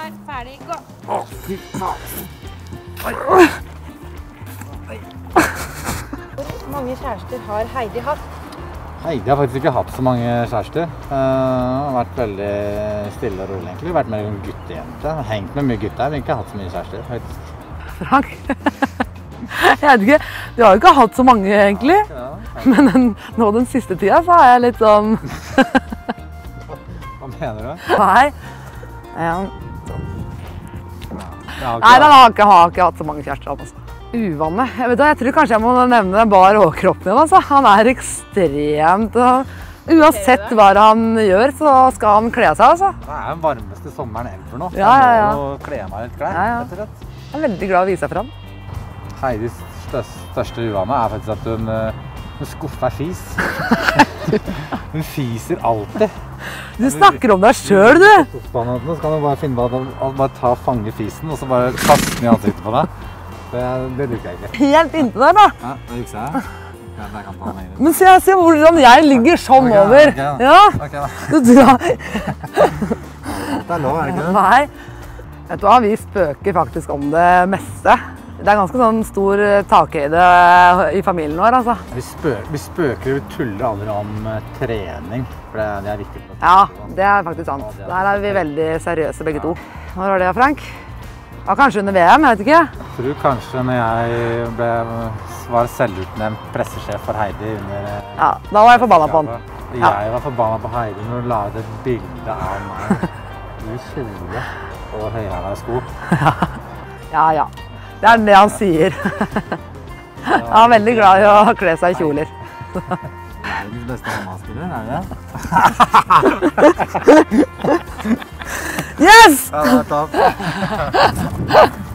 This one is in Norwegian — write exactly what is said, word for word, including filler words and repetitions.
klar, ferdig, gå. Å, fy faen. Hvor mange kjærester har Heidi hatt? Heidi har faktisk ikke hatt så mange kjærester. Uh, har vært veldig stille og rolig egentlig. Vært mer en guttejente. Hengt med mye gutter, men ikke hatt så mye kjærester, faktisk. Frank, jeg vet ikke, du har jo ikke hatt så mange egentlig. Ja, men den, nå den siste tida så er jeg litt sånn... Hva mener du? Nei. Ja. Ja, Nei, den har ikke, har ikke hatt så mange kjærester, altså. Uvannet. Jeg, vet, jeg tror kanskje jeg må nevne bar overkroppen igjen, altså. Han er ekstremt... Uansett hva han gjør, så skal han kle seg, altså. Det er den varmeste sommeren ever nå. Ja, ja, ja. Jeg må kle meg litt klær, Ja, ja. rett og slett. Jeg er veldig glad i å vise seg fram. Heidis største, største uvane er faktisk at hun, hun skuffer fis. Hun fiser alltid. Du snakker om deg selv, du! Så kan du bare finne på å bare ta fange fisen, og så bare kaste den i ansiktet på deg. Det, det liker jeg ikke. Helt inntil der, da. Ja, det liker jeg. Ja, jeg kan ta den inn. Men se, se hvordan jeg ligger sånn Ok, over. ok da. Ja, Ok da. du drar. Det er lov, er det ikke det? Nei. Vet du hva, vi spøker faktisk om det meste. Det er ganske sånn stor takhøyde i familien vår, altså. Vi, spøker, vi spøker, vi tuller aldri om uh, trening, for det, det er viktig. For Ja, det er faktisk sant. Der er vi veldig seriøse begge to. Når var det, Frank? Ja, kanskje under V M, jeg vet ikke. Jeg tror kanskje når jeg ble, var selvutnevnt pressesjef for Heidi under... Ja, da var jeg forbanna på han. Ja. Jeg var forbanna på Heidi når du la ut et bilde av meg i kjole og høyhæla sko. Ja, ja. Det er det han sier. Han er veldig glad i å kle seg i kjoler. Verdens beste håndballspiller, er det det? Yes! Ja, det er topp.